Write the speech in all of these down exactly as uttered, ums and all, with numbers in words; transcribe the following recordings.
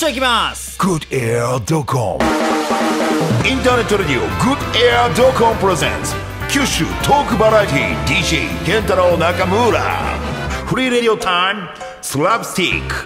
週いきます。 Good Air ドコモインターネットラディオ Good Air ドコモプレゼンツ九州トークバラエティ ディージェー 健太郎中村フリーレディオタイムスラブスティック。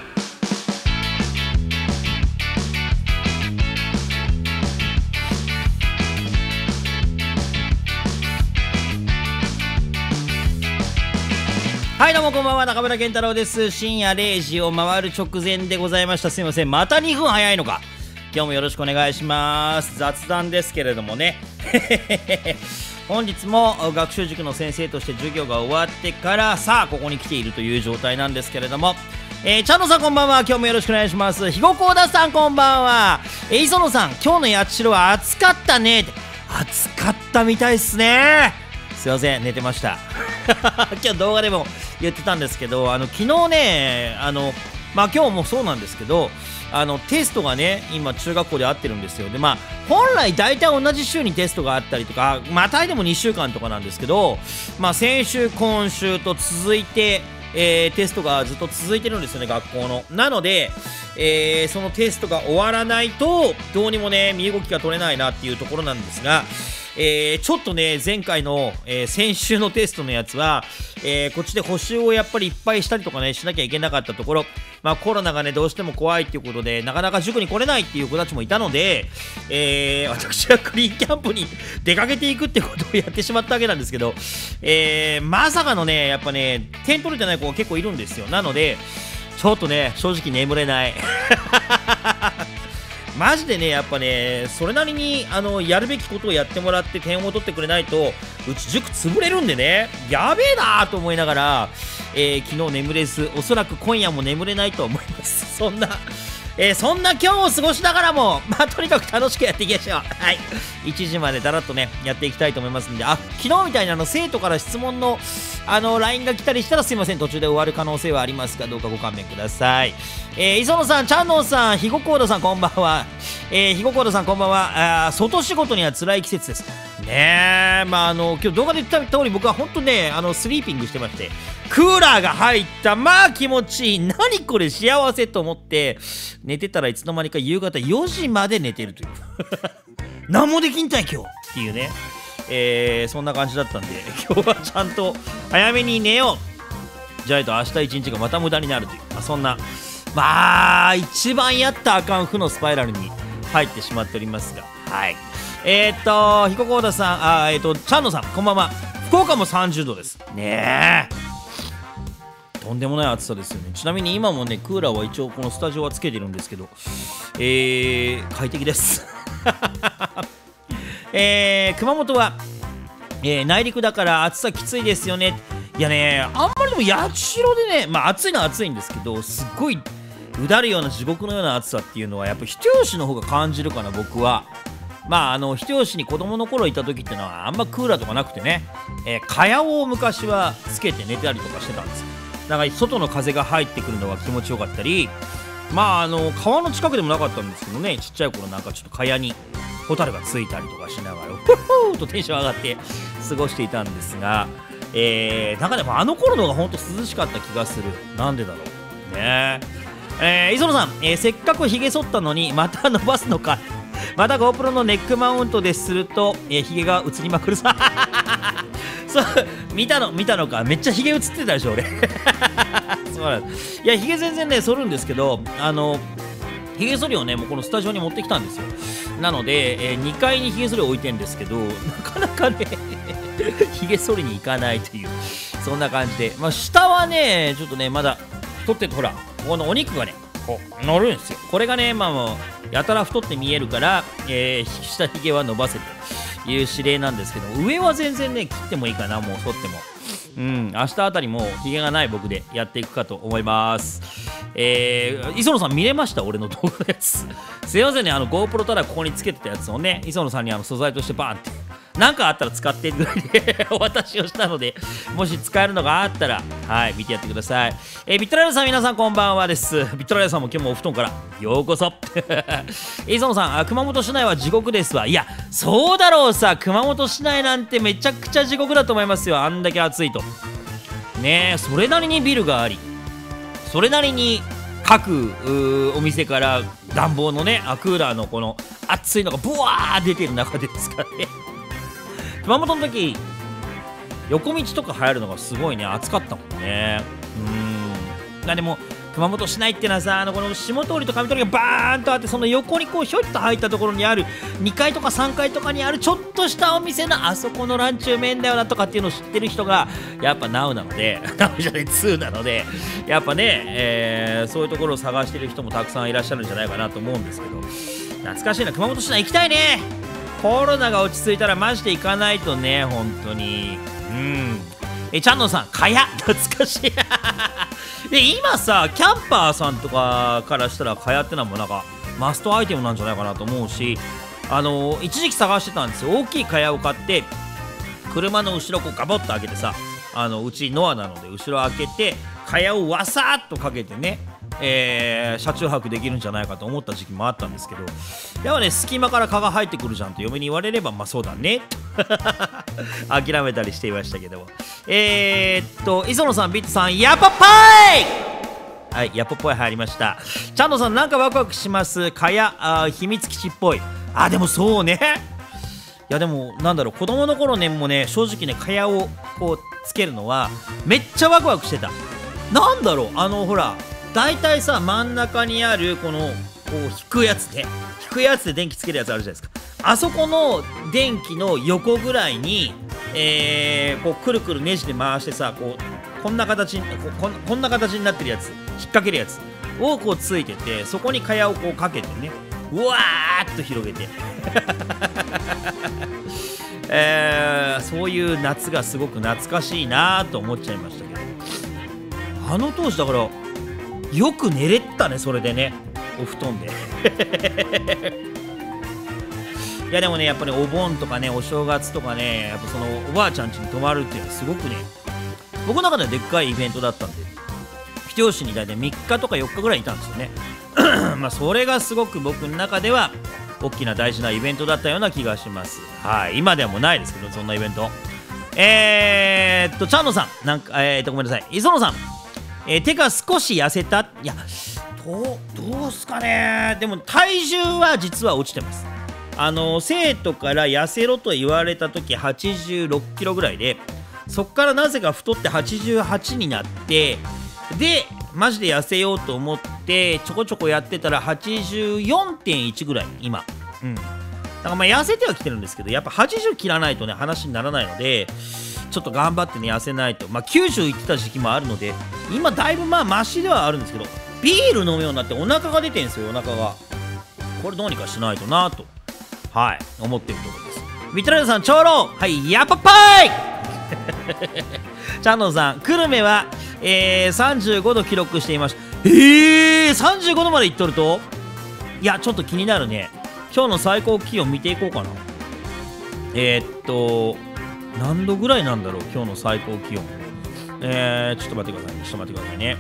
はい、どうもこんばんは、中村健太郎です。深夜れいじを回る直前でございました。すいません、またにふん早いのか。今日もよろしくお願いします。雑談ですけれどもね本日も学習塾の先生として授業が終わってからさあここに来ているという状態なんですけれども、えー、チャンノさんこんばんは。今日もよろしくお願いします。ひごこうださんこんばんは。えー、磯野さん、今日の八代は暑かったね。暑かったみたいっすね。すいません、寝てました今日動画でも言ってたんですけど、あの昨日ね、あのまあ今日もそうなんですけど、あのテストがね今中学校であってるんですよ。でまあ本来大体同じ週にテストがあったりとか、またいでもにしゅうかんとかなんですけど、まあ先週今週と続いて、えー、テストがずっと続いてるんですよね、学校の。なので、えー、そのテストが終わらないとどうにもね身動きが取れないなっていうところなんですが、えー、ちょっとね前回の、えー、先週のテストのやつは、えー、こっちで補習をやっぱりいっぱいしたりとかねしなきゃいけなかったところ、まあ、コロナがねどうしても怖いっていうことでなかなか塾に来れないっていう子たちもいたので、えー、私はクリーンキャンプに出かけていくってことをやってしまったわけなんですけど、えー、まさかのねやっぱね点取れてない子が結構いるんですよ。なのでちょっとね正直眠れないマジでねやっぱねそれなりにあのやるべきことをやってもらって点を取ってくれないとうち塾潰れるんでね、やべえなーと思いながら、えー、昨日眠れず、おそらく今夜も眠れないと思います。そんな、えー、そんな今日を過ごしながらもまあとにかく楽しくやっていきましょう。はいいちじまでだらっとねやっていきたいと思いますんで、あ昨日みたいなあの生徒から質問のあの ライン が来たりしたらすいません、途中で終わる可能性はありますがどうかご勘弁ください。えー、磯野さん、チャンノンさん、ひごこうださんこんばんは。えー、ひごこうださんこんばんは。あ外仕事には辛い季節ですね。えまああの今日動画で言った通り僕は本当ねあのスリーピングしてまして、クーラーが入ったまあ気持ちいい、何これ幸せと思って寝てたらいつの間にか夕方よじまで寝てるという何もできんたい今日っていうね、えー、そんな感じだったんで今日はちゃんと早めに寝ようじゃないと明日一日がまた無駄になるという、まあ、そんなまあ一番やったらあかん負のスパイラルに入ってしまっておりますが、はいえー、っとひここうださん、あえー、っとチャンノさんこんばんは。福岡もさんじゅうどですねえ、とんでもない暑さですよね。ちなみに今もねクーラーは一応このスタジオはつけてるんですけど、えー、快適ですえー、熊本は、えー、内陸だから暑さきついですよね。いやねあんまりでも八代でねまあ暑いのは暑いんですけど、すっごいうだるような地獄のような暑さっていうのはやっぱ人吉の方が感じるかな僕は。まああの人吉に子供の頃いた時ってのはあんまクーラーとかなくてね、えー、蚊帳を昔はつけて寝たりとかしてたんですよ。だから外の風が入ってくるのが気持ちよかったり、まああの川の近くでもなかったんですけどね、ちっちゃい頃なんかちょっと蚊帳にホタルがついたりとかしながらフフーとテンション上がって過ごしていたんですが、えー、なんかでもあの頃のが本当涼しかった気がする。なんでだろうねえー、磯野さん、えー、せっかくひげ剃ったのにまた伸ばすのかまた GoPro のネックマウントですると、えー、ひげが映りまくるさそう見たの見たのか、めっちゃひげ映ってたでしょ俺そうなんです。いやひげ全然ね剃るんですけど、あのひげ剃りをねもうこのスタジオに持ってきたんですよ。なので、えー、にかいにひげ剃りを置いてるんですけどなかなかねひげ剃りに行かないというそんな感じで、まあ、下はねちょっとねまだ太ってほらこのお肉がねこう乗るんですよ。これがねまあもうやたら太って見えるから、えー、下ひげは伸ばせという指令なんですけど、上は全然ね切ってもいいかな、もう剃っても。うん明日あたりもひげがない僕でやっていくかと思います。えー、磯野さん見れました俺の動画のやつすいませんね、あの GoPro ただここにつけてたやつをね磯野さんにあの素材としてバーンって何かあったら使ってぐらいでお渡しをしたので、もし使えるのがあったらはい見てやってください。えー、ビットライダーさん皆さんこんばんはです。ビットライダーさんも今日もお布団からようこそ磯野さん、熊本市内は地獄ですわ。いやそうだろうさ、熊本市内なんてめちゃくちゃ地獄だと思いますよ。あんだけ暑いとねえ、それなりにビルがありそれなりに各お店から暖房のね、あクーラーのこの熱いのがブワー出てる中でですからね。熊本の時横道とか入るのがすごいね暑かったもんね。うーんなでも熊本市内ってのはさ、あのこの下通りと上通りがバーンとあって、その横にこうひょいっと入ったところにあるにかいとかさんがいとかにあるちょっとしたお店のあそこのランチュー麺だよなとかっていうのを知ってる人がやっぱナウなのでナウじゃないツーなので、やっぱね、えー、そういうところを探してる人もたくさんいらっしゃるんじゃないかなと思うんですけど、懐かしいな。熊本市内行きたいね。コロナが落ち着いたらマジで行かないとね、本当に。うんえチャンノさん、かや懐かしいで今さキャンパーさんとかからしたらかやってのはもうなんかマストアイテムなんじゃないかなと思うし、あのー、一時期探してたんですよ。大きいかやを買って車の後ろこうガボッと開けてさ、あのうちノアなので後ろ開けてかやをわさっとかけてね、えー、車中泊できるんじゃないかと思った時期もあったんですけど、やっぱね隙間から蚊が入ってくるじゃんと嫁に言われればまあそうだね諦めたりしていましたけども、えー、っと磯野さん、ビットさん、やっぱぱいはい、やっぱぽい入りました。チャンドさん、なんかワクワクします。かやあ秘密基地っぽい。あでもそうね、いやでもなんだろう、子供の頃ねもうね正直ねかやをこうつけるのはめっちゃワクワクしてた。なんだろう、あのほらだいたいさ真ん中にあるこのこう引くやつで引くやつで電気つけるやつあるじゃないですか。あそこの電気の横ぐらいに、えー、こうくるくるネジで回してさ、こうこんな形に こ, こんな形になってるやつ、引っ掛けるやつをこうついてて、そこにかやをこうかけてね、うわーっと広げて、えー、そういう夏がすごく懐かしいなと思っちゃいましたけど、あの当時だからよく寝れたね、それでね、お布団でいやでもね、やっぱり、ね、お盆とかねお正月とかね、やっぱそのおばあちゃん家に泊まるっていうのはすごくね僕の中ではでっかいイベントだったんで、人吉に大体みっかとかよっかぐらいいたんですよねまあそれがすごく僕の中では大きな大事なイベントだったような気がします。はい、今ではもうないですけど、そんなイベント。えー、っとチャンノさん、なんかえー、っとごめんなさい、磯野さん、えー、手が少し痩せた。いやどうどうすかね。でも体重は実は落ちてます。あの生徒から痩せろと言われた時はちじゅうろっキロぐらいで、そっからなぜか太ってはちじゅうはちになって、でマジで痩せようと思ってちょこちょこやってたら はちじゅうよんてんいち ぐらい今。うんだからまあ痩せてはきてるんですけど、やっぱはちじゅう切らないとね話にならないので、ちょっと頑張ってね痩せないと。まあきゅうじゅういってた時期もあるので、今だいぶまあマシではあるんですけど、ビール飲むようになってお腹が出てるんですよ。お腹がこれどうにかしないとなとはい思ってるところです。ビトラルさん、長老、はいやっぱぱいチャンノンさん、久留米は、えー、さんじゅうごど記録していました。えー、さんじゅうごどまでいっとると、いやちょっと気になるね。今日の最高気温見ていこうかな。えー、っと何度ぐらいなんだろう今日の最高気温。えー、ちょっと待ってくださいねちょっと待ってくださいね。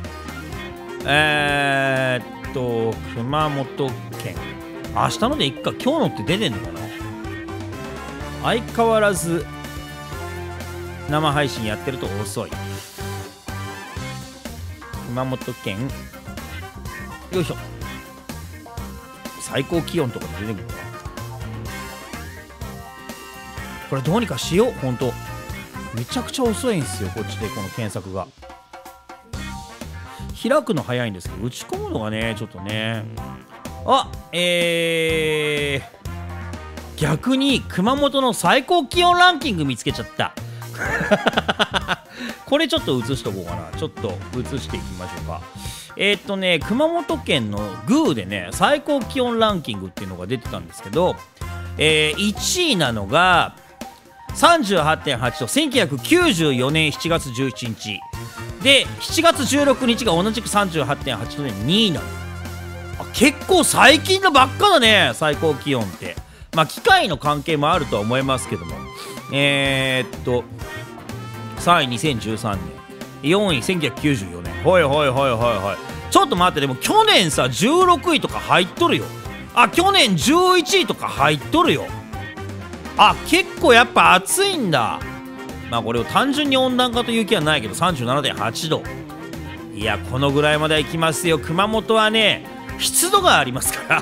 えー、っと熊本県、明日のでいっか、今日のって出てんのかな。相変わらず生配信やってると遅い。熊本県よいしょ、最高気温とかで出てくるかな。これどうにかしよう。ほんとめちゃくちゃ遅いんですよこっちでこの検索が。開くの早いんですけど打ち込むのがねちょっとね。あえー、逆に熊本の最高気温ランキング見つけちゃったこれちょっと映しとこうかな。ちょっと映していきましょうか。えー、っとね熊本県のグーでね最高気温ランキングっていうのが出てたんですけど、えー、いちいなのが さんじゅうはってんはち 度、せんきゅうひゃくきゅうじゅうよねんしちがつじゅういちにちで、しちがつじゅうろくにちが同じく さんじゅうはってんはち 度でにいなの。あ結構最近のばっかだね最高気温って。まあ機械の関係もあるとは思いますけども、えー、っとさんいにせんじゅうさんねん、よんいせんきゅうひゃくきゅうじゅうよねん。はいはいはいはいはい。ちょっと待って、でも去年さじゅうろくいとか入っとるよ。あ去年じゅういちいとか入っとるよ。あ結構やっぱ暑いんだ。まあこれを単純に温暖化という気はないけど さんじゅうななてんはち 度。いやこのぐらいまで行きますよ。熊本はね湿度がありますから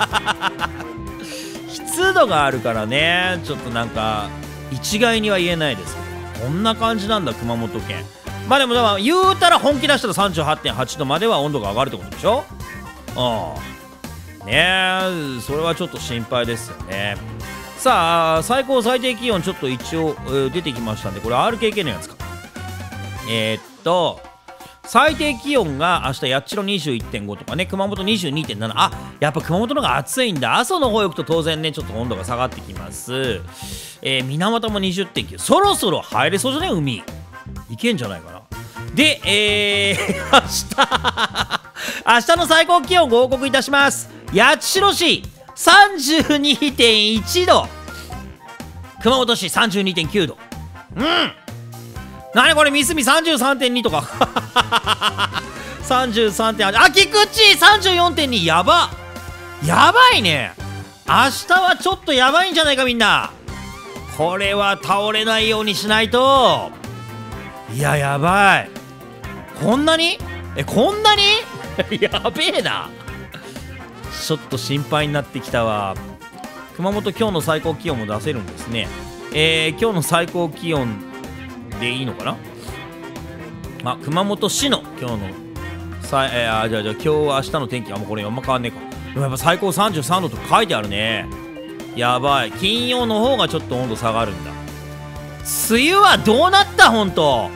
湿度があるからね、ちょっとなんか一概には言えないですけど、こんな感じなんだ熊本県。まあでもでも言うたら本気出したら さんじゅうはってんはち 度までは温度が上がるってことでしょ。うんねえ、それはちょっと心配ですよね。さあ最高最低気温ちょっと一応、えー、出てきましたんで、これ アールケーケー のやつか。えー、っと最低気温が明日八代 にじゅういってんご とかね、熊本 にじゅうにてんなな。あ、やっぱ熊本の方が暑いんだ。阿蘇の方行くと当然ねちょっと温度が下がってきます。えー、水俣も にじゅってんきゅう、そろそろ入れそうじゃね、海いけんじゃないかな。で、えー、明日明日の最高気温ご報告いたします。八代市 さんじゅうにてんいち 度、熊本市 さんじゅうにてんきゅう 度。うんなにこれ、三角 さんじゅうさんてんに とかさんじゅうさんてんはち、あ、菊池 さんじゅうよんてんに、やばやばいね。明日はちょっとやばいんじゃないかみんな。これは倒れないようにしないと。いややばい、こんなにえこんなにやべえな。ちょっと心配になってきたわ。熊本今日の最高気温も出せるんですね。えー、今日の最高気温でいいのかな。あ、熊本市の今日のさ、えー、あじゃあじゃあ今日明日の天気はもうこれあんま変わんねえか。でもやっぱ最高さんじゅうさんどとか書いてあるね。やばい、金曜の方がちょっと温度下がるんだ。梅雨はどうなったほんと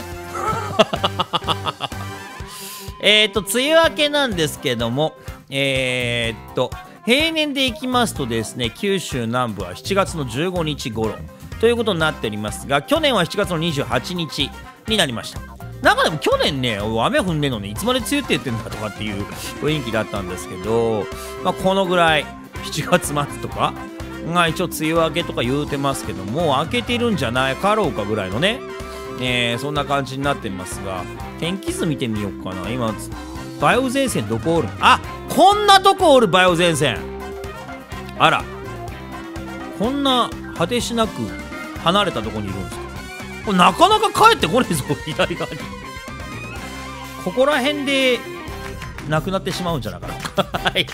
えっと梅雨明けなんですけども、えー、っと平年でいきますとですね、九州南部はしちがつのじゅうごにち頃ということになっておりますが、去年はしちがつのにじゅうはちにちになりました。なんかでも去年ね、雨降んねえのにいつまで梅雨って言ってんだとかっていう雰囲気だったんですけど、まあ、このぐらいしちがつ末とかが一応梅雨明けとか言うてますけど、もう明けてるんじゃないかろうかぐらいのね、えー、そんな感じになってますが、天気図見てみようかな。今梅雨前線どこおる？あ、こんなとこおる梅雨前線。あら、こんな果てしなく離れたとこにいるんですか。これなかなか帰ってこねえぞ左側に。ここら辺でなくなってしまうんじゃなかなはい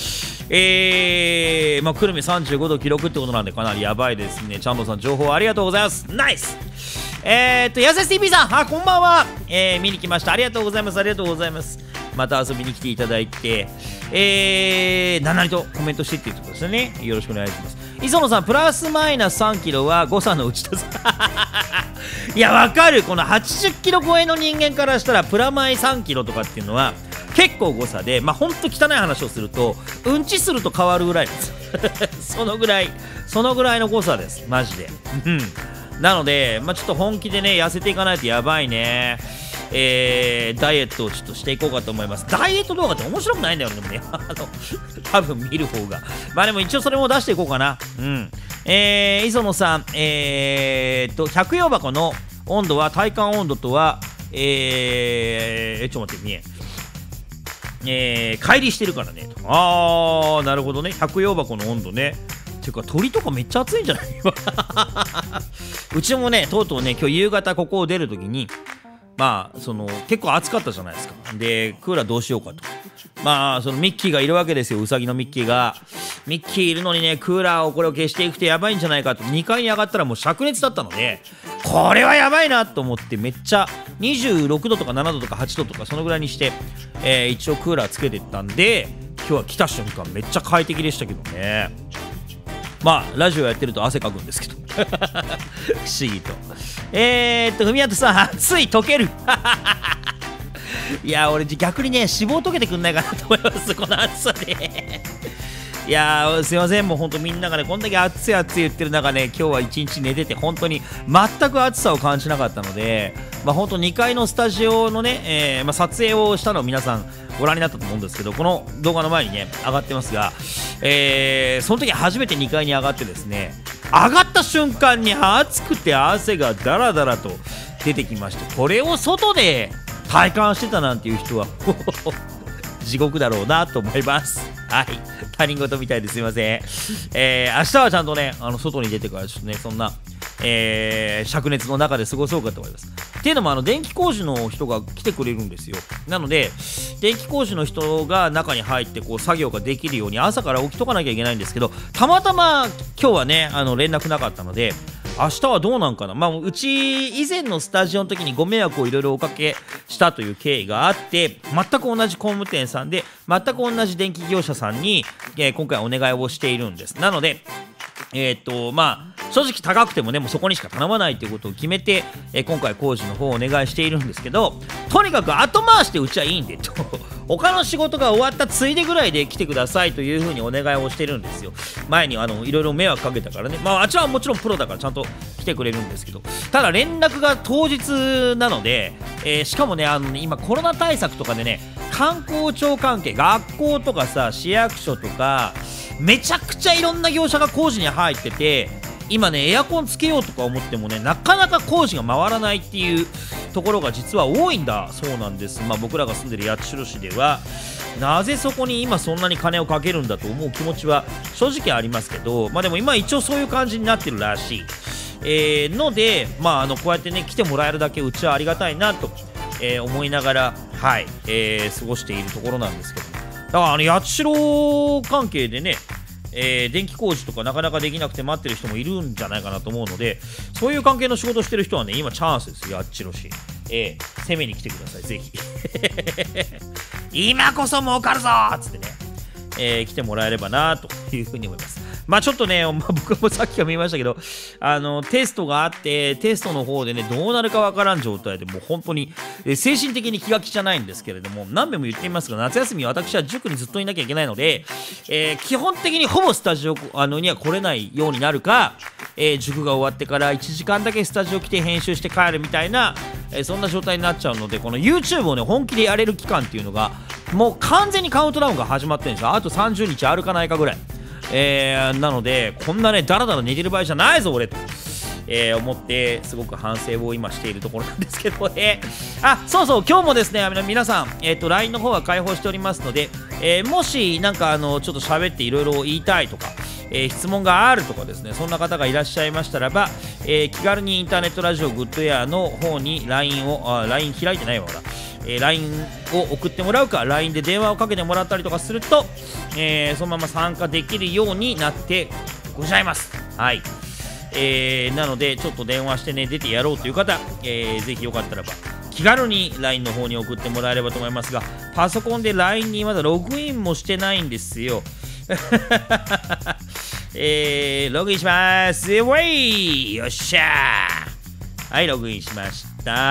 えー、まあ久留米さんじゅうごど記録ってことなんでかなりやばいですね。ちゃんとさん情報ありがとうございます。ナイス。えーっとやせす ティーブイ さん、あ、こんばんは、えー、見に来ました。ありがとうございます。ありがとうございます。また遊びに来ていただいて、えー、何々とコメントしてっていうことですよね。よろしくお願いします。磯野さん、プラスマイナスさんキロは誤差のうちだぞいやわかる、このはちじゅっキロ超えの人間からしたらプラマイさんキロとかっていうのは結構誤差で、まあほんと汚い話をするとうんちすると変わるぐらいですそのぐらいそのぐらいの誤差ですマジでなので、まあ、ちょっと本気でね痩せていかないとやばいね。えー、ダイエットをちょっとしていこうかと思います。ダイエット動画って面白くないんだよね、でもねあの多分見る方が、まあでも一応それも出していこうかな。うんえー、磯野さん、えー、っと百葉箱の温度は体感温度とはえー、ちょっと待って見ええー、乖離してるからね。あーなるほどね、百葉箱の温度ね。ていうか鳥とかめっちゃ暑いんじゃないうちもねとうとうね今日夕方ここを出るときにまあその結構暑かったじゃないですか。でクーラーどうしようかと、まあそのミッキーがいるわけですよ。ウサギのミッキーがミッキーいるのにねクーラーをこれを消していくとやばいんじゃないかとにかいに上がったらもう灼熱だったので、これはやばいなと思ってめっちゃにじゅうろくどとかななどとかはちどとかそのぐらいにして、えー、一応クーラーつけてったんで今日は来た瞬間めっちゃ快適でしたけどね。まあラジオやってると汗かくんですけど不思議と。えーっと文跡さん暑い溶けるいや俺逆にね脂肪溶けてくんないかなと思いますこの暑さでいやーすいません、もうほんとみんながねこんだけ暑い暑い言ってる中ね今日は一日寝てて本当に全く暑さを感じなかったので、まあほんとにかいのスタジオのね、えーまあ、撮影をしたのを皆さんご覧になったと思うんですけど、この動画の前にね上がってますが、えー、その時初めてにかいに上がってですね、上がった瞬間に暑くて汗がダラダラと出てきまして、これを外で体感してたなんていう人は地獄だろうなと思います。はい、他人事みたいですいません。えー、明日はちゃんとねあの外に出てからちょっとねそんなえー、灼熱の中で過ごそうかと思います。っていうのもあの電気工事の人が来てくれるんですよ。なので電気工事の人が中に入ってこう作業ができるように朝から起きとかなきゃいけないんですけど、たまたま今日はねあの連絡なかったので、明日はどうなんかな。まあうち以前のスタジオの時にご迷惑をいろいろおかけしたという経緯があって、全く同じ工務店さんで全く同じ電気業者さんに、えー、今回お願いをしているんです。なのでえーっとまあ正直高くてもねもうそこにしか頼まないということを決めて、えー、今回工事の方をお願いしているんですけど、とにかく後回してうちはいいんでと他の仕事が終わったついでぐらいで来てくださいというふうにお願いをしてるんですよ。前にあのいろいろ迷惑かけたからね、まああちらはもちろんプロだからちゃんと来てくれるんですけど、ただ連絡が当日なので、えー、しかもねあのね今コロナ対策とかでね観光庁関係学校とかさ市役所とかめちゃくちゃいろんな業者が工事に入ってて、今ねエアコンつけようとか思ってもねなかなか工事が回らないっていうところが実は多いんだそうなんです。まあ僕らが住んでる八代市ではなぜそこに今そんなに金をかけるんだと思う気持ちは正直ありますけど、まあでも今一応そういう感じになってるらしい、えー、のでまああのこうやってね来てもらえるだけうちはありがたいなと、えー、思いながらはい、えー、過ごしているところなんですけど、だからあの八代関係でねえー、電気工事とかなかなかできなくて待ってる人もいるんじゃないかなと思うので、そういう関係の仕事してる人はね今チャンスですよ。八代市、えー、攻めに来てくださいぜひ今こそ儲かるぞーっつってね、えー、来てもらえればなというふうに思います。まあちょっとね、まあ、僕もさっきから見ましたけどあのテストがあってテストの方でねどうなるかわからん状態でもう本当に、えー、精神的に気が気じゃないんですけれども、何遍も言っていますが夏休み私は塾にずっといなきゃいけないので、えー、基本的にほぼスタジオあのには来れないようになるか、えー、塾が終わってからいちじかんだけスタジオ来て編集して帰るみたいな、えー、そんな状態になっちゃうので、この YouTube をね本気でやれる期間っていうのがもう完全にカウントダウンが始まってるんですよ。あとさんじゅうにちあるかないかぐらい、えー、なのでこんなねダラダラ寝てる場合じゃないぞ俺と、えー、思ってすごく反省を今しているところなんですけどね。あ、そうそう今日もですね皆さん、えー、と ライン の方は開放しておりますので、えー、もしなんかあのちょっと喋っていろいろ言いたいとか、えー、質問があるとかですね、そんな方がいらっしゃいましたらば、えー、気軽にインターネットラジオグッドエアの方に ライン をあ ライン 開いてないわほら、えー、ライン を送ってもらうか ライン で電話をかけてもらったりとかすると、えー、そのまま参加できるようになってございます。はい、えー、なのでちょっと電話してね出てやろうという方、えー、ぜひよかったらば気軽に ライン の方に送ってもらえればと思いますが、パソコンで ライン にまだログインもしてないんですよえー、ログインします。ウェイよっしゃー。はい、ログインしました。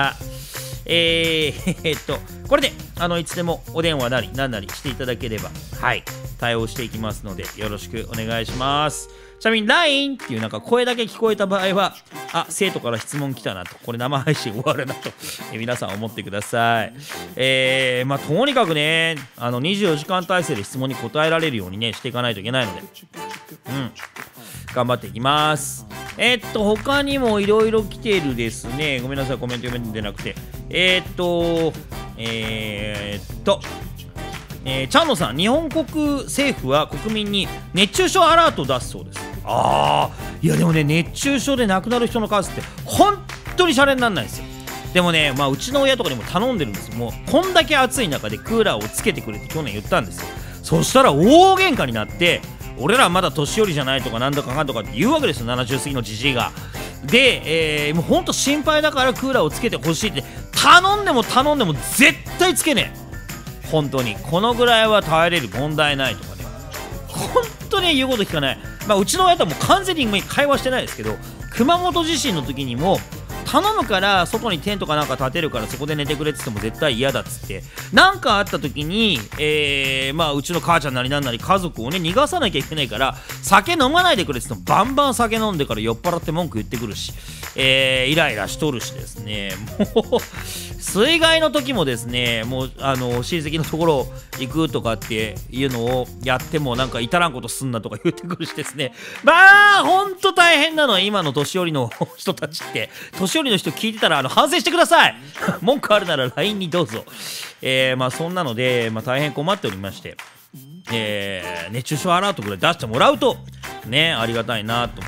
えー、えー、っとこれであのいつでもお電話なり何なりしていただければはい対応していきますのでよろしくお願いします。ちなみに ライン っていうなんか声だけ聞こえた場合はあ生徒から質問来たなと、これ生配信終わるなと、え皆さん思ってください。えー、まあとにかくねあのにじゅうよじかん体制で質問に答えられるようにねしていかないといけないのでうん頑張っていきます。えー、っと他にもいろいろ来てるですね。ごめんなさいコメント読めてなくて、えー、っとえー、っとえー、チャンノさん、日本国政府は国民に熱中症アラートを出すそうです。あーいやでもね熱中症で亡くなる人の数って本当にシャレにならないんですよ。でもね、まあ、うちの親とかにも頼んでるんですよ。もうこんだけ暑い中でクーラーをつけてくれって去年言ったんですよ。そしたら大喧嘩になって俺らまだ年寄りじゃないとかなんだかかんとかって言うわけですよ、ななじゅう過ぎのじじいが。で、えー、もうほんと心配だからクーラーをつけてほしいって頼んでも頼んでも絶対つけねえ。本当にこのぐらいは耐えれる問題ないとかね、本当に言うこと聞かない。まあうちの親とはもう完全に会話してないですけど、熊本地震の時にも頼むから外にテントかなんか立てるからそこで寝てくれって言っても絶対嫌だっつって、なんかあった時に、えー、まあうちの母ちゃんなりなんなり家族をね逃がさなきゃいけないから酒飲まないでくれって言ってもバンバン酒飲んでから酔っ払って文句言ってくるし、えー、イライラしとるしですね、もう水害の時もですねもうあの親戚のところ行くとかっていうのをやってもなんか至らんことすんなとか言ってくるしですね、まあほんと大変なのは今の年寄りの人たちって。年寄りの人聞いてたらあの反省してください文句あるなら ライン にどうぞ。えー、まあそんなので、まあ、大変困っておりまして、えー、熱中症アラートぐらい出してもらうとねありがたいなと思います。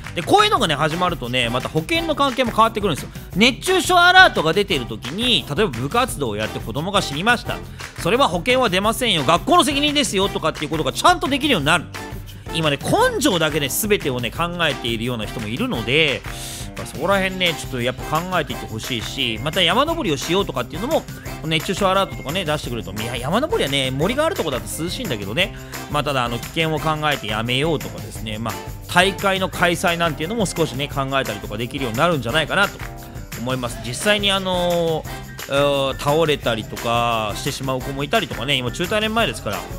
でこういうのがね始まるとねまた保険の関係も変わってくるんですよ。熱中症アラートが出ている時に例えば部活動をやって子供が死にました、それは保険は出ませんよ、学校の責任ですよとかっていうことがちゃんとできるようになる。今ね根性だけで全てをね考えているような人もいるので、まあ、そこら辺ねちょっとやっぱ考えていってほしいし、また山登りをしようとかっていうのも熱中症アラートとかね出してくると、いや山登りはね森があるとこだと涼しいんだけどね、まあ、ただあの危険を考えてやめようとかですね、まあ、大会の開催なんていうのも少しね考えたりとかできるようになるんじゃないかなと思います。実際にあのー、倒れたりとかしてしまう子もいたりとかね、今中大連前ですから、うん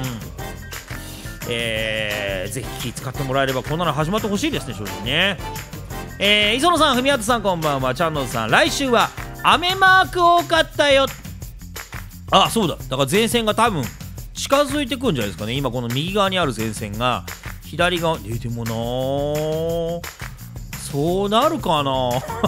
えー、ぜひ気使ってもらえればこんなの始まってほしいですね、正直ね。えー、磯野さん、文跡さんこんばんは。チャンノンさん、来週は雨マーク多かったよ。あ、そうだ、だから前線が多分近づいてくんじゃないですかね。今この右側にある前線が左側、えでもなーそうなるかな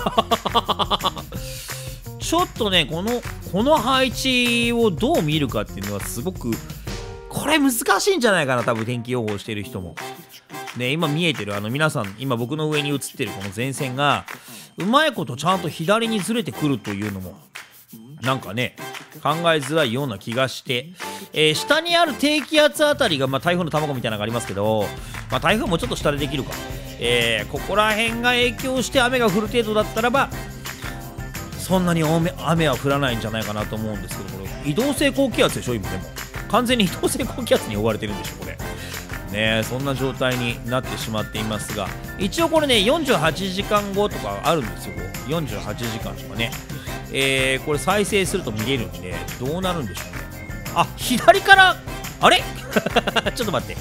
ちょっとねこのこの配置をどう見るかっていうのはすごくこれ難しいんじゃないかな、多分天気予報してる人もね。今見えてるあの皆さん、今僕の上に映ってるこの前線がうまいことちゃんと左にずれてくるというのもなんかね考えづらいような気がして、えー、下にある低気圧あたりが、まあ、台風の卵みたいなのがありますけど、まあ、台風もちょっと下でできるか、えー、ここら辺が影響して雨が降る程度だったらばそんなに雨、雨は降らないんじゃないかなと思うんですけど、これ移動性高気圧でしょ今。でも完全に移動性高気圧に覆われてるんでしょこれね。そんな状態になってしまっていますが、一応これねよんじゅうはちじかんごとかあるんですよ。よんじゅうはちじかんとかね、えー、これ再生すると見れるんでどうなるんでしょうね。あ、左からあれちょっと待って、ん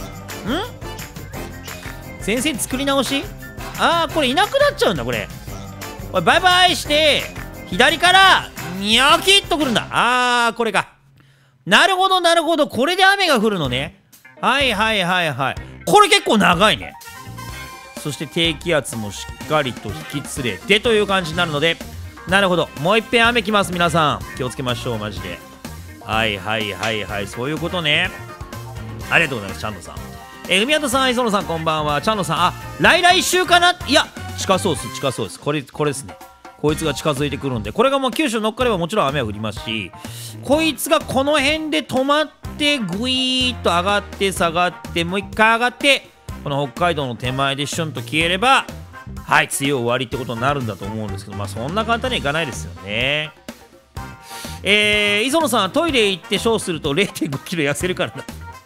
前線作り直し、あーこれいなくなっちゃうんだこれ。これバイバイして左からニョキッとくるんだ。あーこれか。なるほどなるほど、これで雨が降るのね。はいはいはいはい、これ結構長いね。そして低気圧もしっかりと引き連れてという感じになるので、なるほど、もういっぺん雨きます。皆さん気をつけましょうマジで。はいはいはいはい、そういうことね。ありがとうございますチャンノさん。えー、海跡さん、磯野さんこんばんは。チャンノさん、あ、来来週かな。いや近そうです近そうです。これこれですね。こいつが近づいてくるんで、これがもう九州乗っかればもちろん雨は降りますし、こいつがこの辺で止まってグイーッと上がって下がってもう一回上がってこの北海道の手前でシュンと消えれば、はい、梅雨終わりってことになるんだと思うんですけど、まあそんな簡単にはいかないですよね。えー、磯野さん、トイレ行ってショーすると れいてんごキロ痩せるから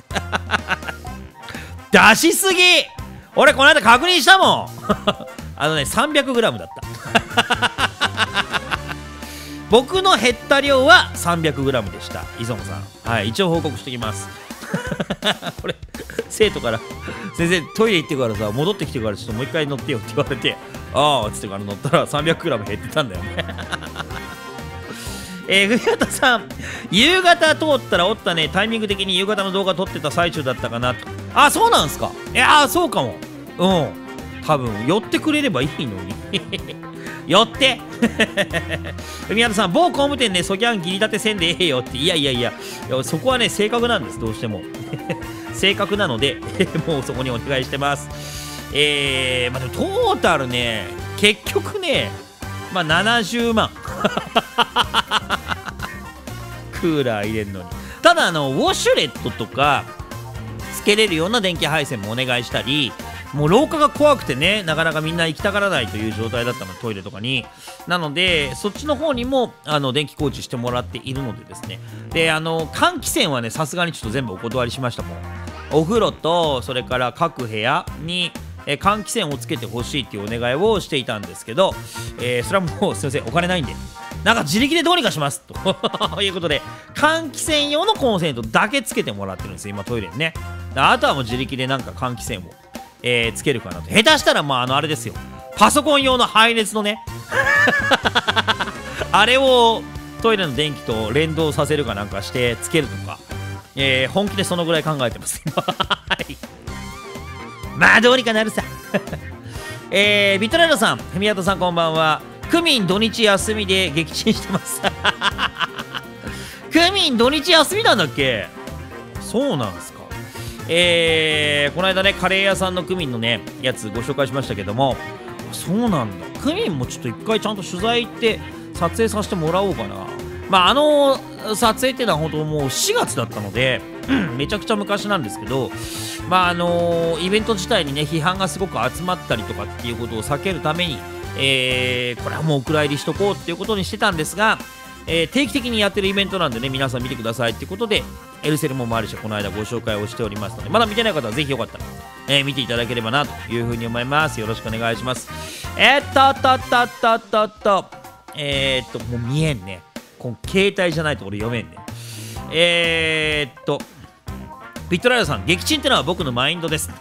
だ出しすぎ。俺この間確認したもんあのね さんびゃくグラム だった僕の減った量は さんびゃくグラム でした。磯野さん、はい、一応報告してきますこれ生徒から先生トイレ行ってからさ戻ってきてからちょっともう一回乗ってよって言われて、ああっつってから乗ったら さんびゃくグラム 減ってたんだよねえー、文方さん、夕方通ったらおったね。タイミング的に夕方の動画撮ってた最中だったかなと。あ、そうなんすか。いやーそうかも。うん多分寄ってくれればいいのに寄って海原さん、某工務店でソギャン切り立てせんでええよって。いやいやいや、いやそこはね正確なんです、どうしても正確なのでもうそこにお願いしてます。えー、まあでもトータルね結局ねまあななじゅうまんクーラー入れるのに。ただあのウォシュレットとかつけれるような電気配線もお願いしたり、もう廊下が怖くてねなかなかみんな行きたがらないという状態だったの、トイレとかに。なのでそっちの方にもあの電気工事してもらっているのでですね。であの換気扇はねさすがにちょっと全部お断りしましたもん。お風呂とそれから各部屋にえ換気扇をつけてほしいっていうお願いをしていたんですけど、えー、それはもうすいませんお金ないんでなんか自力でどうにかしますということで換気扇用のコンセントだけつけてもらってるんですよ今トイレにね。あとはもう自力でなんか換気扇を、えー、つけるかなと。下手したらまああのあれですよ、パソコン用の配熱のねあれをトイレの電気と連動させるかなんかしてつけるとか、えー、本気でそのぐらい考えてますはいまあどうにかなるさえー、ビットライドさん、文跡さんこんばんは。区民土日休みで撃沈してます区民土日休みなんだっけ。そうなんすか。 えー、この間ねカレー屋さんのクミンのねやつご紹介しましたけども、そうなんだ、クミンもちょっと一回ちゃんと取材行って撮影させてもらおうかな。まああの撮影っていうのは本当もうしがつだったので、うん、めちゃくちゃ昔なんですけど、まああのイベント自体にね批判がすごく集まったりとかっていうことを避けるために、えー、これはもうお蔵入りしとこうっていうことにしてたんですが、えー、定期的にやってるイベントなんでね、皆さん見てくださいっていうことでエルセルもマルシェこの間ご紹介をしておりますので、まだ見てない方はぜひよかったら、えー、見ていただければなというふうに思います。よろしくお願いします。えー、っとっとっとっとっとっとえー、っともう見えんね、この携帯じゃないと俺読めんね。えー、っとビットライダーさん、撃沈ってのは僕のマインドです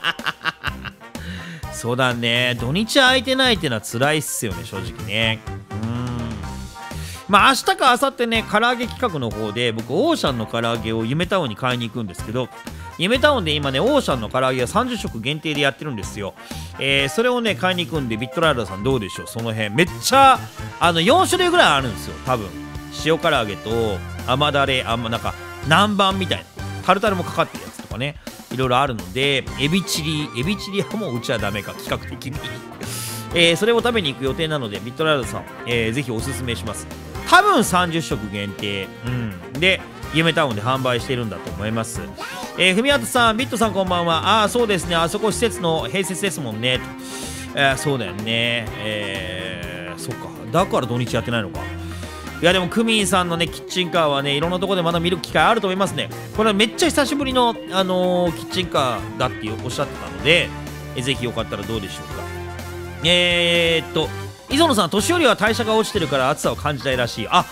そうだね、土日空いてないってのは辛いっすよね、正直ね。うーん、まあ明日か明後日ね、唐揚げ企画の方で僕オーシャンの唐揚げを夢タウンに買いに行くんですけど、夢タウンで今ねオーシャンの唐揚げがさんじゅっしょく限定でやってるんですよ。えー、それをね買いに行くんで、ビットライダーさんどうでしょう、その辺めっちゃあのよんしゅるいぐらいあるんですよ、多分。塩唐揚げと甘だれ、あんまなんか南蛮みたいなタルタルもかかってるやつとかね、いろいろあるので、エビチリエビチリはもううちはダメか、企画的にえー、それを食べに行く予定なので、ビットライダーさん、えー、ぜひおすすめします。多分さんじゅっしょく限定、うん、で夢タウンで販売してるんだと思います。えー、ふみあとさん、ビットさんこんばんは。ああそうですね、あそこ施設の併設ですもんね。えー、そうだよね。えー、そっか、だから土日やってないのか。いやでもクミンさんのねキッチンカーはね、いろんなところでまだ見る機会あると思いますね。これはめっちゃ久しぶりの、あのー、キッチンカーだっておっしゃってたので、えぜひよかったらどうでしょうか。えー、っと磯野さん、年寄りは代謝が落ちてるから暑さを感じないらしい。あ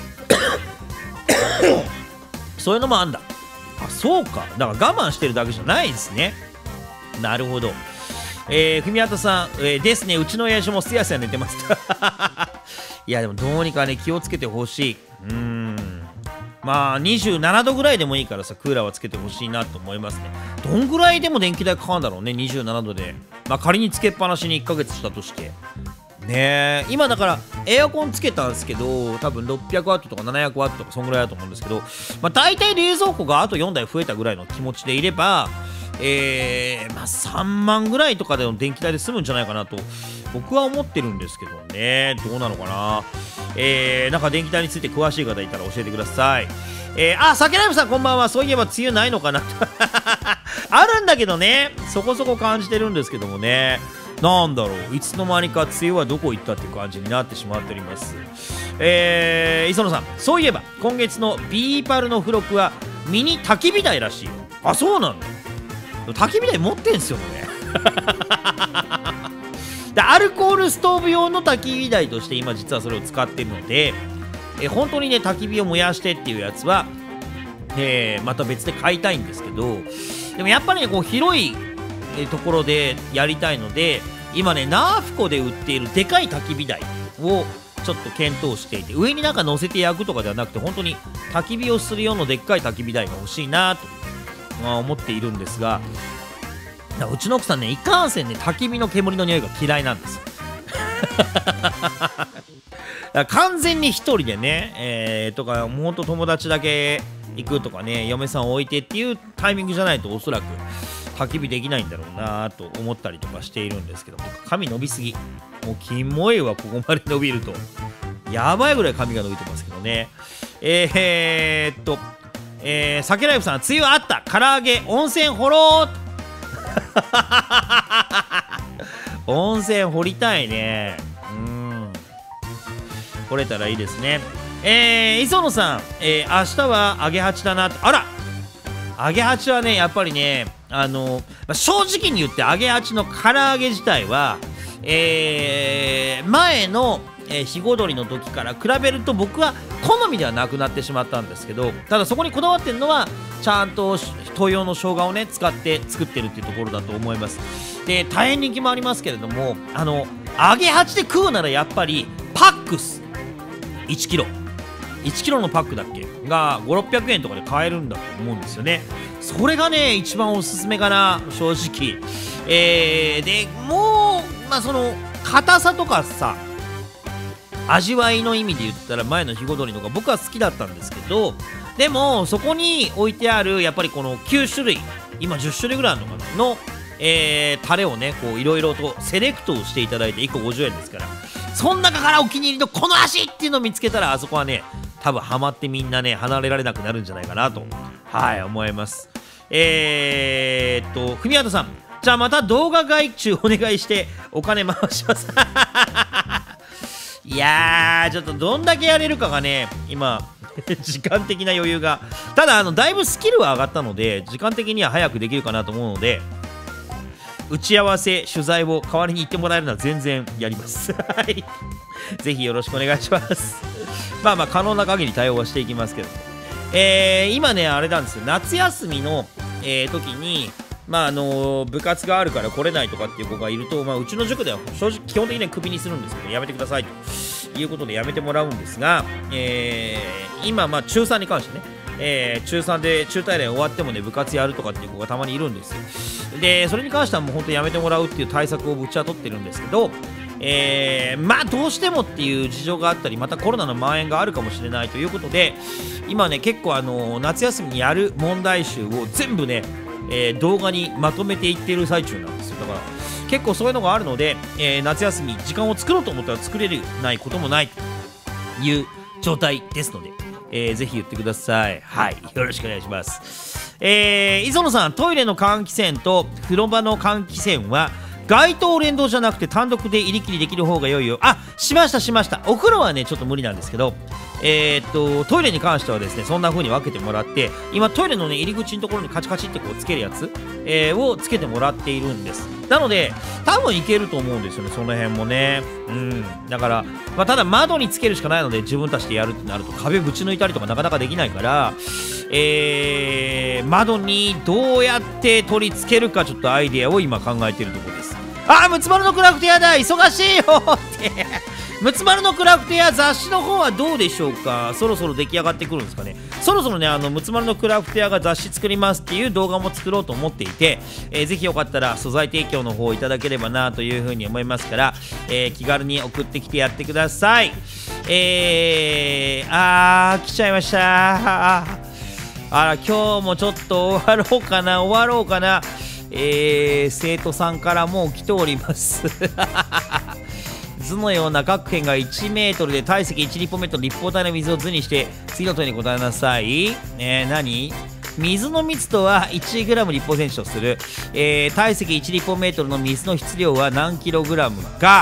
そういうのもあんだ。あ、そうか、だから我慢してるだけじゃないんですね。なるほど。えー、ふみあとさん、えー、ですね、うちの親父もすやすや寝てますいやでもどうにかね気をつけてほしい。うーん、まあにじゅうななどぐらいでもいいからさ、クーラーはつけてほしいなと思いますね。どんぐらいでも電気代かかるんだろうね、にじゅうななどで。まあ仮につけっぱなしにいっかげつしたとしてね。え今だからエアコンつけたんですけど、多分ろっぴゃくワットとかななひゃくワットとかそんぐらいだと思うんですけど、まあ大体冷蔵庫があとよんだい増えたぐらいの気持ちでいれば、えー、まあさんまんぐらいとかでの電気代で済むんじゃないかなと僕は思ってるんですけどね。どうなのかな。えー、なんか電気代について詳しい方いたら教えてください。えー、あ、酒ライブさんこんばんは。そういえば梅雨ないのかなあるんだけどね、そこそこ感じてるんですけどもね、なんだろう、いつの間にか梅雨はどこ行ったっていう感じになってしまっております。えー、磯野さん、そういえば今月のビーパルの付録はミニ焚き火台らしいよ。あ、そうなんだ。焚き火台持ってんすよねでアルコールストーブ用の焚き火台として今実はそれを使ってるので、え本当にね焚き火を燃やしてっていうやつは、えー、また別で買いたいんですけど、でもやっぱりねこう広いところでやりたいので、今ねナーフコで売っているでかい焚き火台をちょっと検討していて、上になんか乗せて焼くとかではなくて、本当に焚き火をするようなでっかい焚き火台が欲しいなと、まあ、思っているんですが、うちの奥さんねいかんせんね焚き火の煙の匂いが嫌いなんですよだから完全に一人でね、えー、とかもうほんと友達だけ行くとかね、嫁さんを置いてっていうタイミングじゃないとおそらく焚き火できないんだろうなと思ったりとかしているんですけど、髪伸びすぎ、もうキモいわ、ここまで伸びるとやばいぐらい髪が伸びてますけどね。えー、っとえー、酒ライブさん、梅雨あった、唐揚げ温泉掘ろう温泉掘りたいね。うん、掘れたらいいですね。えー、磯野さん、えー、明日は揚げ八だなと。あら、揚げ八はねやっぱりね、あのまあ、正直に言って揚げ八の唐揚げ自体は、えー、前のえー、日ごどりの時から比べると僕は好みではなくなってしまったんですけど、ただそこにこだわってるのはちゃんと東洋の生姜をね使って作ってるっていうところだと思います。で大変人気もありますけれども、あの揚げ八で食うならやっぱりパックスいちキロいちキロのパックだっけがごひゃくろっぴゃくえんとかで買えるんだと思うんですよね。それがね一番おすすめかな、正直。えー、でもうまあその硬さとかさ、味わいの意味で言ったら前の日ごどりのが僕は好きだったんですけど、でもそこに置いてあるやっぱりこのきゅうしゅるい今じゅっしゅるいぐらいあるのかなの、えー、タレをねこういろいろとセレクトをしていただいていっこごじゅうえんですから、その中からお気に入りのこの足っていうのを見つけたら、あそこはね多分ハマってみんなね離れられなくなるんじゃないかなとはい思います。えー、っと文畑さん、じゃあまた動画外注お願いしてお金回しますいやーちょっとどんだけやれるかがね今時間的な余裕が、ただあのだいぶスキルは上がったので時間的には早くできるかなと思うので、打ち合わせ取材を代わりに言ってもらえるのは全然やりますはいぜひよろしくお願いしますまあまあ可能な限り対応はしていきますけど、えー、今ねあれなんですよ、夏休みの、えー、時にまああのー、部活があるから来れないとかっていう子がいると、まあ、うちの塾では正直基本的にはクビにするんですけど、やめてくださいということでやめてもらうんですが、えー、今まあ中さんに関してね、えー、中さんで中大連終わってもね部活やるとかっていう子がたまにいるんですよ。でそれに関してはもう本当にやめてもらうっていう対策をぶちは取ってるんですけど、えー、まあどうしてもっていう事情があったり、またコロナの蔓延があるかもしれないということで、今ね結構あのー、夏休みにやる問題集を全部ね、えー、動画にまとめていっている最中なんですよ。だから結構そういうのがあるので、えー、夏休み時間を作ろうと思ったら作れないこともないという状態ですので、えー、ぜひ言ってください。はい、よろしくお願いします。えー、磯野さん、トイレの換気扇と風呂場の換気扇は街灯連動じゃなくて単独で入り切りできる方が良いよ。あ、しましたしました。お風呂はねちょっと無理なんですけど、えー、っとトイレに関してはですねそんな風に分けてもらって、今トイレのね入り口のところにカチカチってこうつけるやつ、えー、をつけてもらっているんです。なので多分いけると思うんですよね、その辺もね。うんだから、まあ、ただ窓につけるしかないので自分たちでやるってなると壁ぶち抜いたりとかなかなかできないから、えー、窓にどうやって取り付けるかちょっとアイデアを今考えているところです。あー、ムツマルのクラフト屋だ、忙しいよってムツマルのクラフト屋雑誌の方はどうでしょうか。そろそろ出来上がってくるんですかね。そろそろねあのムツマルのクラフト屋が雑誌作りますっていう動画も作ろうと思っていて、えー、ぜひよかったら素材提供の方をいただければなというふうに思いますから、えー、気軽に送ってきてやってください。えー、あー来ちゃいました。あら今日もちょっと終わろうかな終わろうかな。えー、生徒さんからもう来ております図のような各辺がいちメートルで体積いち立方メートル、立方体の水を図にして次の問いに答えなさい。えー、何水の密度は いちグラム 立方センチとする、えー、体積いち立方メートルの水の質量は何キログラムか。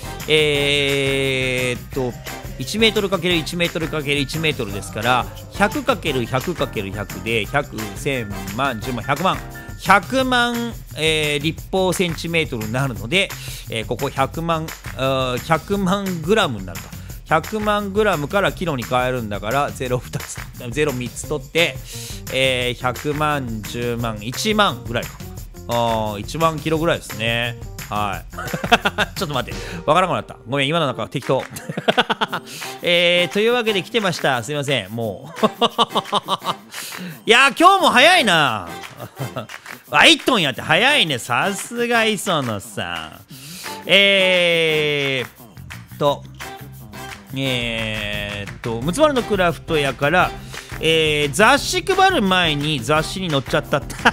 えー、っといちメートル ×いち メートル ×いち メートルですから ひゃくかけるひゃくかけるひゃく でひゃく、せんまん、じゅうまん、ひゃくまんひゃくまん、えー、立方センチメートルになるので、えー、ここひゃくまん、ひゃくまんグラムになるか。ひゃくまんグラムからキロに変えるんだからゼロふたつ、ゼロみっつ取って、えー、ひゃくまん、じゅうまん、いちまんぐらいか。あいちまんキロぐらいですね。はいちょっと待ってわからなくなった、ごめん今の中適当えー、というわけで来てました。すいませんもういやー今日も早いなあいっトンやって早いね、さすが磯野さん。えーっとえーっとムツマルのクラフト屋から、えー、雑誌配る前に雑誌に載っちゃったって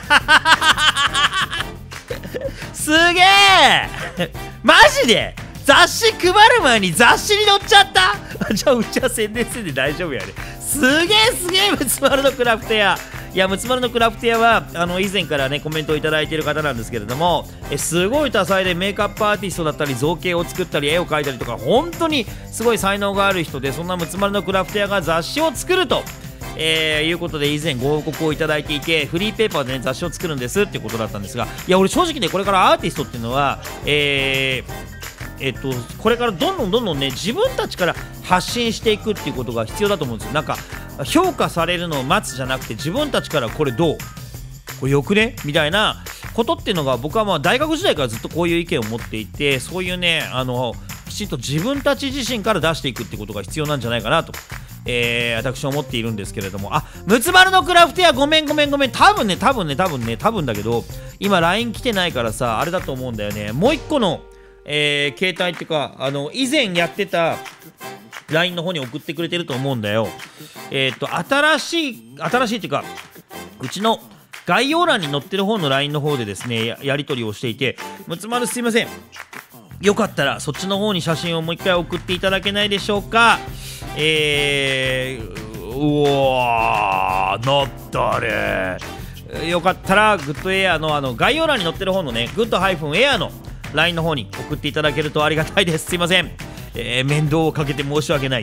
すげえマジで雑誌配る前に雑誌に載っちゃったじゃあうちは宣伝せんで大丈夫やね。すげえすげえムツマルのクラフト屋。いやムツマルのクラフト屋はあの以前からねコメントをいただいている方なんですけれども、えすごい多彩でメイクアップアーティストだったり造形を作ったり絵を描いたりとか本当にすごい才能がある人で、そんなムツマルのクラフト屋が雑誌を作るとえー、いうことで以前ご報告をいただいていて、フリーペーパーで、ね、雑誌を作るんですっていうことだったんですが、いや俺正直ねこれからアーティストっていうのは、えーえっと、これからどんどんどんどんね自分たちから発信していくっていうことが必要だと思うんですよ。なんか評価されるのを待つじゃなくて自分たちからこれどうこれよくねみたいなことっていうのが、僕はまあ大学時代からずっとこういう意見を持っていて、そういうねあのきちんと自分たち自身から出していくってことが必要なんじゃないかなと、えー、私は思っているんですけれども、あムツマルのクラフト屋ごめんごめんごめん多分ね多分ね多分ね多分だけど今 ライン 来てないからさあれだと思うんだよね。もう一個の、えー、携帯っていうかあの以前やってた ライン の方に送ってくれてると思うんだよ。えっと新しい新しいっていうかうちの概要欄に載ってる方の ライン の方でですね や, やり取りをしていて、むつまるすいません、よかったらそっちの方に写真をもう一回送っていただけないでしょうか。えー、うわー乗ったれ。よかったらグッドエアのあの概要欄に載ってる方のねグッドハイフンエアの ライン の方に送っていただけるとありがたいです。すいません、えー、面倒をかけて申し訳ない。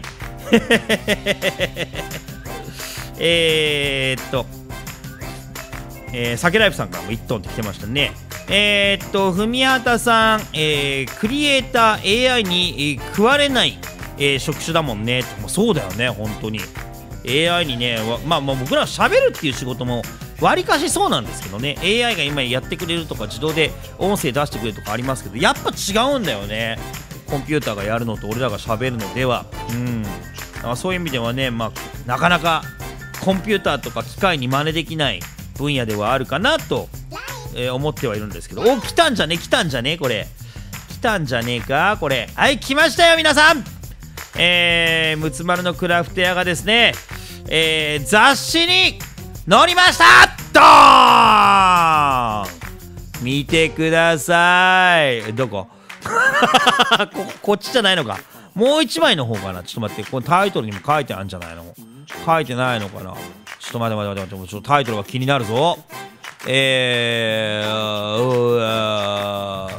えーっとえー、サケライフさんからもいちトンって来てましたね。えー、っとふみはたさん、えー、クリエイター エーアイ に、えー、食われない、えー、職種だもんね。もうそうだよね、本当に エーアイ にね、まあまあ僕ら喋るっていう仕事もわりかしそうなんですけどね、 エーアイ が今やってくれるとか自動で音声出してくれるとかありますけど、やっぱ違うんだよね、コンピューターがやるのと俺らが喋るのでは。うんだからそういう意味ではね、まあ、なかなかコンピューターとか機械に真似できない分野ではあるかなと、えー、思ってはいるんですけど。お、来たんじゃね来たんじゃねこれ来たんじゃねえかこれ。はい、来ましたよ皆さん。えー、むつまるのクラフト屋がですね、えー、雑誌に載りました。ドーン見てください。どここ, こっちじゃないのか、もう一枚の方かな。ちょっと待って、このタイトルにも書いてあるんじゃないの。書いてないのかな。ちょっと待って待って待って待って、ちょっとタイトルが気になるぞ。えー、うわ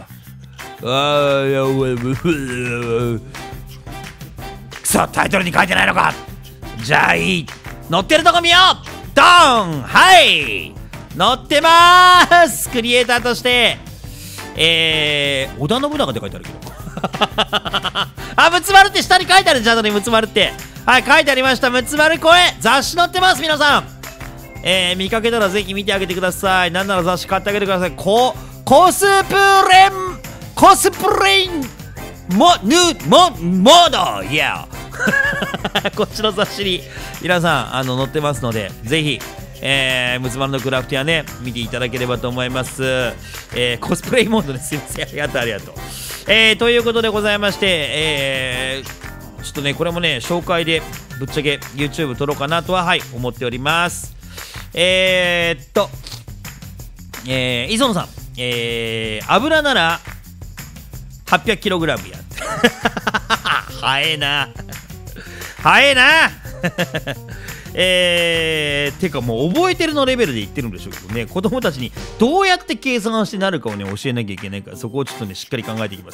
ーくそ、タイトルに書いてないのか。じゃあいい、載ってるとこ見よう。ドーン、はい載ってまーす。クリエイターとしてえー、織田信長って書いてあるけどあ、むつまるって下に書いてある。ちゃんとね、むつまるってはい書いてありました。むつまる声雑誌載ってます皆さん。えー、見かけたらぜひ見てあげてください。なんなら雑誌買ってあげてください。ココスプレンコスプレインモヌモモードイヤーこっちの雑誌に皆さんあの載ってますので、ぜひえー、むつまるのクラフトやね見ていただければと思います。えー、コスプレイモードですいません、ありがとうありがとう。えー、ということでございまして、えー、ちょっとねこれもね紹介でぶっちゃけ YouTube 撮ろうかなとははい思っております。えー、っとえー、磯野さん、えー、油なら はっぴゃくキログラム や早えな早えなえー、てかもう覚えてるのレベルで言ってるんでしょうけどね、子供たちにどうやって計算してなるかをね教えなきゃいけないから、そこをちょっとねしっかり考えていきます。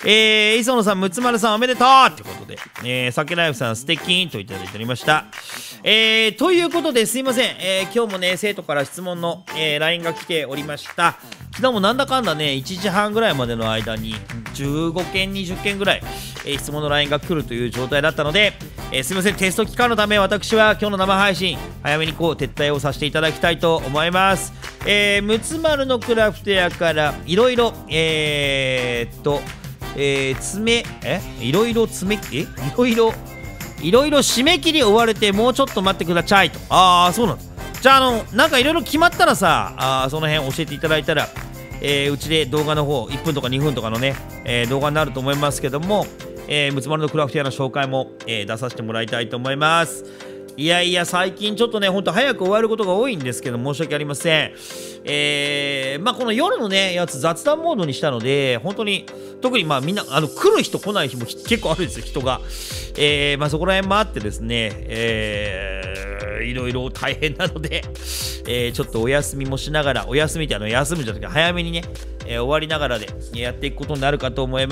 えー、磯野さん、むつまるさんおめでとうってことで、えー、さけライフさん素敵といただいておりました。えー、ということですいません、えー、今日もね生徒から質問の、えー、ライン が来ておりました。昨日もなんだかんだねいちじはんぐらいまでの間にじゅうごけんにじゅっけんぐらい、えー、質問の ライン が来るという状態だったので、えー、すいません、テスト期間のため私は今日の生配信早めにこう撤退をさせていただきたいと思います。えー、むつまるのクラフト屋からいろいろえー、っとえー、詰めえいろいろ詰めえいろいろいろいろ締め切り追われてもうちょっと待ってくださいと。ああそうなんだ。じゃああのなんかいろいろ決まったらさあその辺教えていただいたら、えー、うちで動画の方いっぷんとかにふんとかのね、えー、動画になると思いますけども、えー、むつまるのクラフト屋の紹介も、えー、出させてもらいたいと思います。いやいや最近ちょっとねほんと早く終わることが多いんですけど申し訳ありません。えー、まあこの夜のねやつ雑談モードにしたので本当に特にまあみんなあの来る人来ない日も結構あるんですよ人が。えー、まあそこら辺もあってですね、えー、いろいろ大変なので、えー、ちょっとお休みもしながらお休みってあの休むじゃなくて早めにね、えー、終わりながらでやっていくことになるかと思います。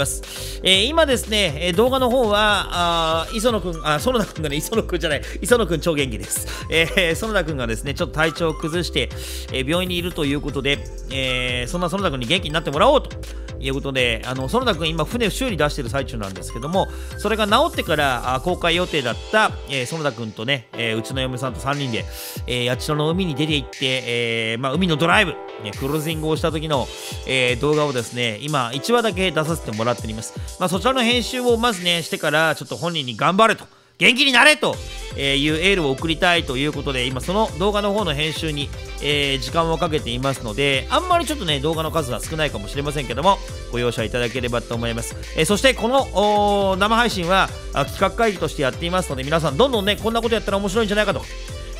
えー、今ですね、えー、動画の方はあ磯野くんあ園田くんがね磯野くんじゃない磯野くん超元気です。えー、園田くんがですねちょっと体調を崩して、えー、病院にいるということで、えー、そんな園田くんに元気になってもらおうということで、あの園田くん今船修理出してる最中なんですけども、それが治ってからあ公開予定だった、えー、園田くんとね、えー、うちの嫁さんとさんにんで、えー、八代の海に出て行って、えーまあ、海のドライブ、ね、クルージングをした時の、えー、動画をですね今いちわだけ出させてもらっております。まあ、そちらの編集をまずねしてからちょっと本人に頑張れと元気になれというエールを送りたいということで今その動画の方の編集に、えー、時間をかけていますのであんまりちょっとね動画の数は少ないかもしれませんけどもご容赦いただければと思います。えー、そしてこの生配信は企画会議としてやっていますので皆さんどんどんねこんなことやったら面白いんじゃないかと、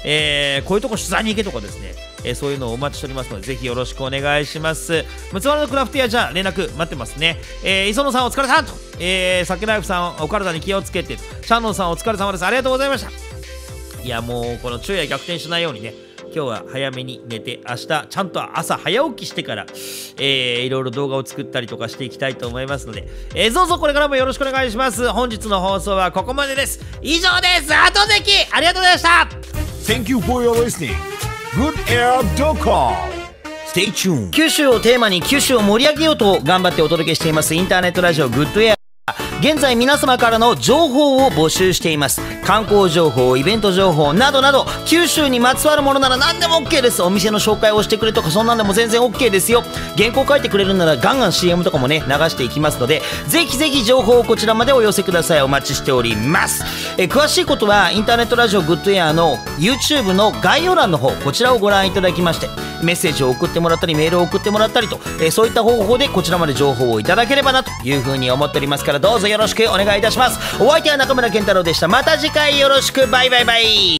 えー、こういうとこ取材に行けとかですね、えー、そういうのをお待ちしておりますので、ぜひよろしくお願いします。ムツワラのクラフト屋じゃあ連絡待ってますね。えー、磯野さんお疲れさんと、えー、サケナイフさんお体に気をつけて、シャンノンさんお疲れ様です。ありがとうございました。いやもうこの昼夜逆転しないようにね、今日は早めに寝て、明日ちゃんと朝早起きしてから、えー、いろいろ動画を作ったりとかしていきたいと思いますので、えー、どうぞこれからもよろしくお願いします。本日の放送はここまでです。以上です。後関ありがとうございました。 Thank you for your listening. good air dot com Stay tuned. 九州をテーマに九州を盛り上げようと頑張ってお届けしていますインターネットラジオグッドエア。現在皆様からの情報を募集しています。観光情報、イベント情報などなど、九州にまつわるものなら何でも OK です。お店の紹介をしてくれとかそんなんでも全然 OK ですよ。原稿書いてくれるならガンガン シーエム とかもね流していきますので、ぜひぜひ情報をこちらまでお寄せください。お待ちしております。え詳しいことはインターネットラジオグッドエアの YouTube の概要欄の方、こちらをご覧いただきまして、メッセージを送ってもらったりメールを送ってもらったりと、えそういった方法でこちらまで情報をいただければなというふうに思っておりますから、どうぞよろしくお願いいたします。お相手は中村健太郎でした。また次回よろしく。バイバイバイ。